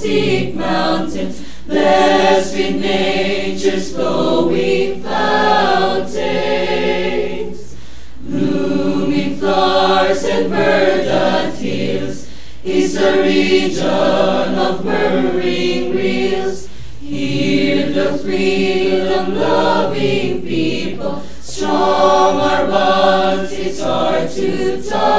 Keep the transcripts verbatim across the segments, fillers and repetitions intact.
majestic mountains, blessed with nature's flowing fountains. Blooming flowers and verdant hills is a region of murmuring rills. Here the freedom-loving people, strong our bonds, it's hard to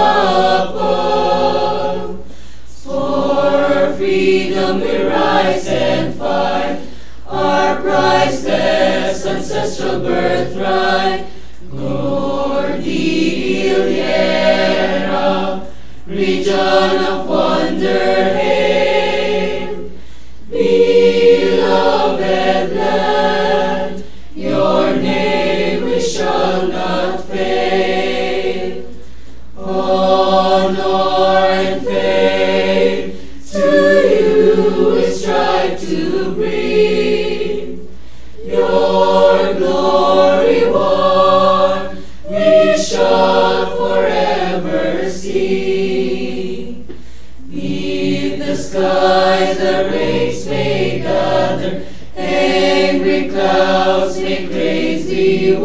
topple. For our freedom we rise and fight, our priceless ancestral birthright. Cordillera, region of wonder, hail. Beloved land, your name we shall not fail. Honor and fame to you we strive to bring. Your glory won, we shall forever see. Beneath the skies the rays may gather, angry clouds may crazy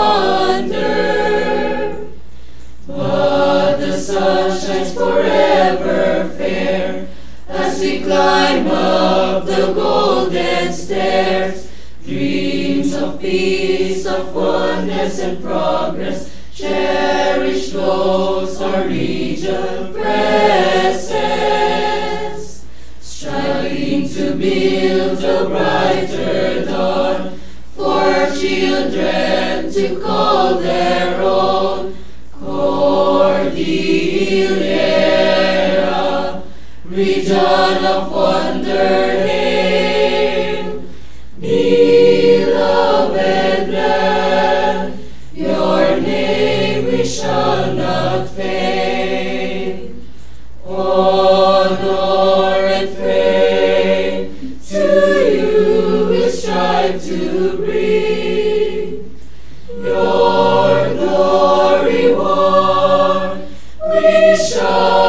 wander, but the sun shines forever fair as we climb up the golden stairs. Dreams of peace, of oneness and progress, cherished goals our region presses. Striving to build a brighter dawn for children to call their own. Cordillera, region of wonder, hail. Beloved land, your name we shall not fail. Honor and fame to you we strive to bring. Your glory won, we shall